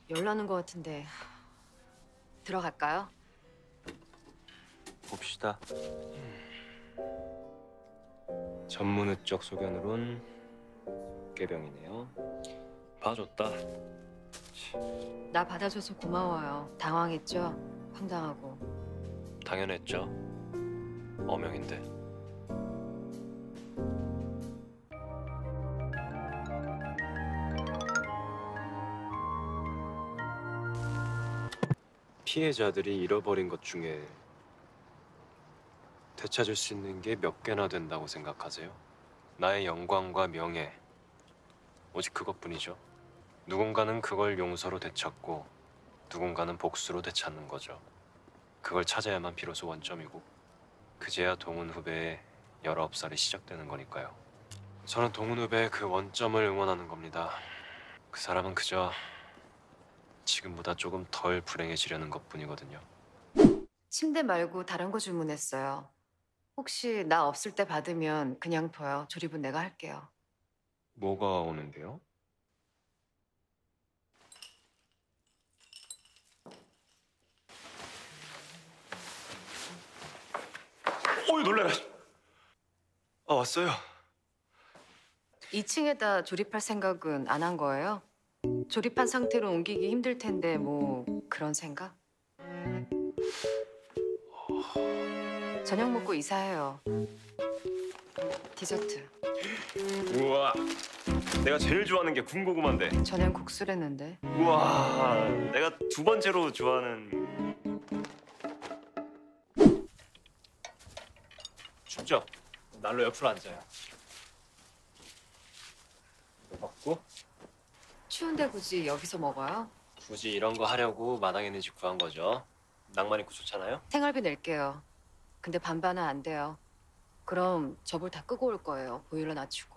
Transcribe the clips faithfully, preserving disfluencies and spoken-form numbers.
열나는 것 같은데 들어갈까요? 봅시다. 전문의적 소견으론 꾀병이네요. 봐줬다. 나 받아줘서 고마워요. 당황했죠? 황당하고. 당연했죠. 어명인데. 피해자들이 잃어버린 것 중에 되찾을 수 있는 게 몇 개나 된다고 생각하세요? 나의 영광과 명예, 오직 그것뿐이죠. 누군가는 그걸 용서로 되찾고 누군가는 복수로 되찾는 거죠. 그걸 찾아야만 비로소 원점이고 그제야 동훈 후배의 열아홉 살이 시작되는 거니까요. 저는 동훈 후배의 그 원점을 응원하는 겁니다. 그 사람은 그저 지금보다 조금 덜 불행해지려는 것뿐이거든요. 침대 말고 다른 거 주문했어요. 혹시 나 없을 때 받으면 그냥 둬요. 조립은 내가 할게요. 뭐가 오는데요? 어이 놀래라. 아 왔어요. 이 층에다 조립할 생각은 안 한 거예요? 조립한 상태로 옮기기 힘들 텐데 뭐 그런 생각? 저녁 먹고 이사해요. 디저트. 우와. 내가 제일 좋아하는 게 군고구마인데. 전엔 국수랬는데. 우와. 내가 두 번째로 좋아하는. 춥죠? 난로 옆으로 앉아요. 이거 먹고 추운데 굳이 여기서 먹어요? 굳이 이런 거 하려고 마당에 있는 집 구한 거죠. 낭만 있고 좋잖아요. 생활비 낼게요. 근데 반반은 안 돼요. 그럼 저불 다 끄고 올 거예요. 보일러 낮추고.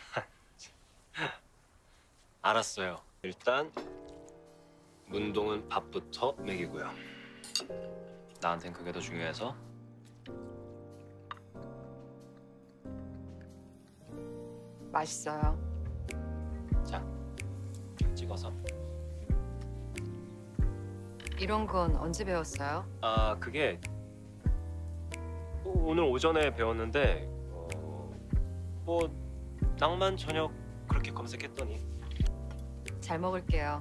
알았어요. 일단 문동은 밥부터 먹이고요. 나한텐 그게 더 중요해서. 맛있어요. 자, 찍어서. 이런 건 언제 배웠어요? 아, 그게 오- 오늘 오전에 배웠는데 어, 뭐 낭만 저녁 그렇게 검색했더니 잘 먹을게요.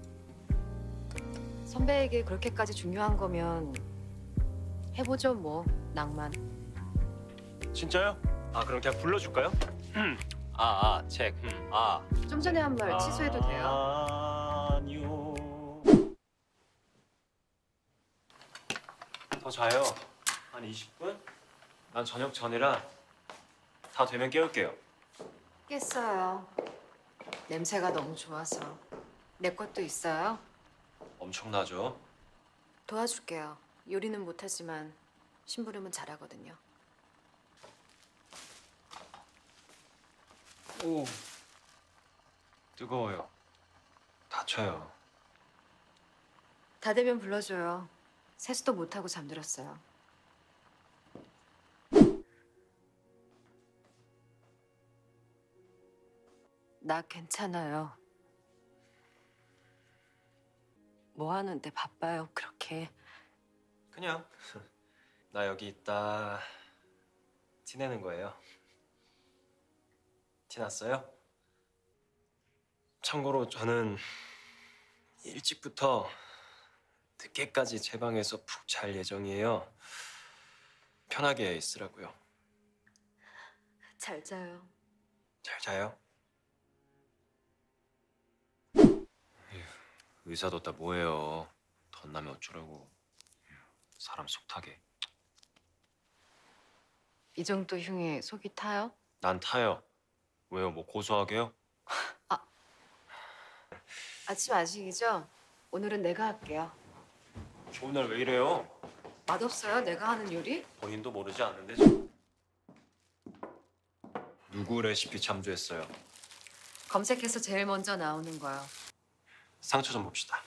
선배에게 그렇게까지 중요한 거면 해보죠 뭐. 낭만. 진짜요? 아, 그럼 그냥 불러줄까요? 아, 아, 책. 음, 아. 좀 전에 한 말 취소해도 돼요. 아니요. 더 자요. 한 이십 분? 난 저녁 전이라 다 되면 깨울게요. 깼어요. 냄새가 너무 좋아서. 내 것도 있어요? 엄청나죠? 도와줄게요. 요리는 못하지만 심부름은 잘하거든요. 오. 뜨거워요. 다쳐요. 다 되면 불러줘요. 세수도 못하고 잠들었어요. 나 괜찮아요. 뭐 하는데 바빠요, 그렇게. 그냥 나 여기 있다 티내는 거예요. 티났어요? 참고로 저는 일찍부터 늦게까지 제 방에서 푹 잘 예정이에요. 편하게 있으라고요. 잘 자요. 잘 자요. 의사 뒀다 뭐해요. 덧나면 어쩌라고. 사람 속 타게. 이 정도 흉에 속이 타요? 난 타요. 왜요? 뭐 고소하게요? 아침 아직이죠? 오늘은 내가 할게요. 좋은 날 왜 이래요? 맛없어요? 내가 하는 요리? 본인도 모르지 않는데 저... 누구 레시피 참조했어요? 검색해서 제일 먼저 나오는 거요. 상처 좀 봅시다.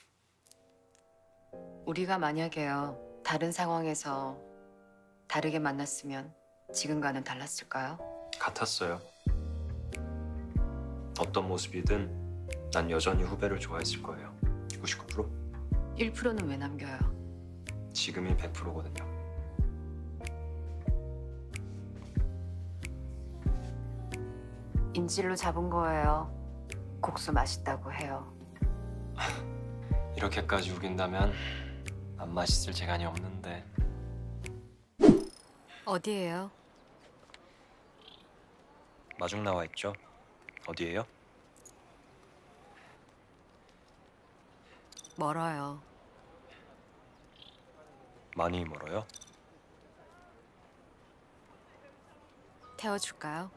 우리가 만약에요, 다른 상황에서 다르게 만났으면 지금과는 달랐을까요? 같았어요. 어떤 모습이든 난 여전히 후배를 좋아했을 거예요. 오십구 퍼센트? 일 퍼센트는 왜 남겨요? 지금이 백 퍼센트거든요. 인질로 잡은 거예요. 국수 맛있다고 해요. 이렇게까지 우긴다면 안 맛있을 재간이 없는데. 어디예요? 마중 나와 있죠? 어디예요? 멀어요. 많이 멀어요? 태워줄까요?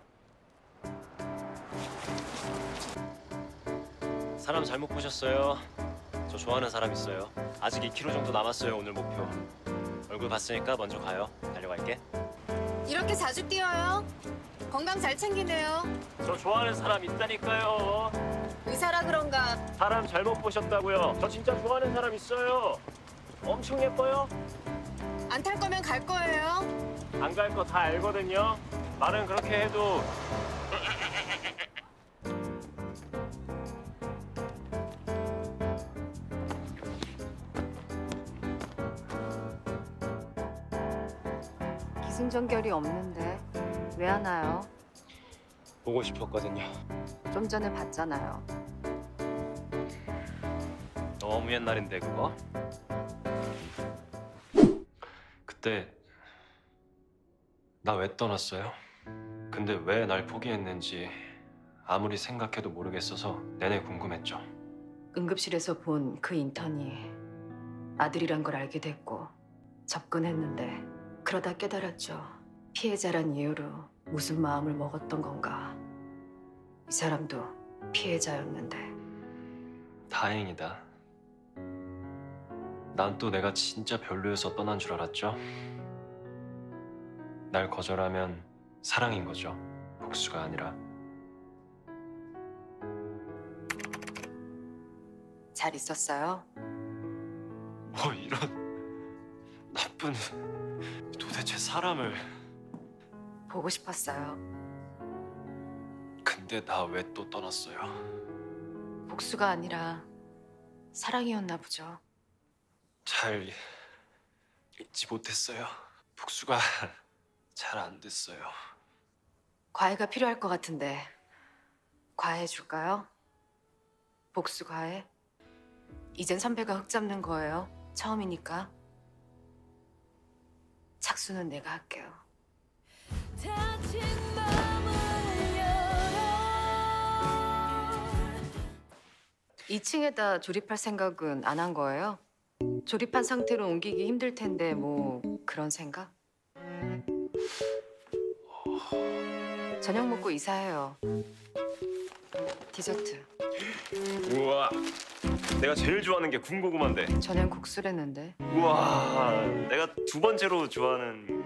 사람 잘못 보셨어요. 저 좋아하는 사람 있어요. 아직 이 킬로미터 정도 남았어요, 오늘 목표. 얼굴 봤으니까 먼저 가요. 달려갈게. 이렇게 자주 뛰어요? 건강 잘 챙기네요. 저 좋아하는 사람 있다니까요. 의사라 그런가? 사람 잘못 보셨다고요. 저 진짜 좋아하는 사람 있어요. 엄청 예뻐요. 안 탈 거면 갈 거예요. 안 갈 거 다 알거든요. 말은 그렇게 해도 기승전결이 없는데 왜 안 와요? 보고 싶었거든요. 좀 전에 봤잖아요. 너무 옛날인데 그거? 그때 나 왜 떠났어요? 근데 왜 날 포기했는지 아무리 생각해도 모르겠어서 내내 궁금했죠. 응급실에서 본 그 인턴이 아들이란 걸 알게 됐고 접근했는데 그러다 깨달았죠. 피해자란 이유로 무슨 마음을 먹었던 건가. 이 사람도 피해자였는데. 다행이다. 난 또 내가 진짜 별로여서 떠난 줄 알았죠. 날 거절하면 사랑인 거죠. 복수가 아니라. 잘 있었어요? 뭐 이런 나쁜 도대체 사람을. 보고 싶었어요. 근데 나 왜 또 떠났어요? 복수가 아니라 사랑이었나 보죠. 잘 잊지 못했어요. 복수가 잘 안 됐어요. 과외가 필요할 것 같은데 과외 해줄까요? 복수 과외? 이젠 선배가 흙 잡는 거예요. 처음이니까. 착수는 내가 할게요. 이 층에다 조립할 생각은 안 한 거예요? 조립한 상태로 옮기기 힘들 텐데 뭐 그런 생각? 저녁 먹고 이사해요. 디저트. 우와, 내가 제일 좋아하는 게 군고구마인데. 저녁 국수랬는데. 우와, 내가 두 번째로 좋아하는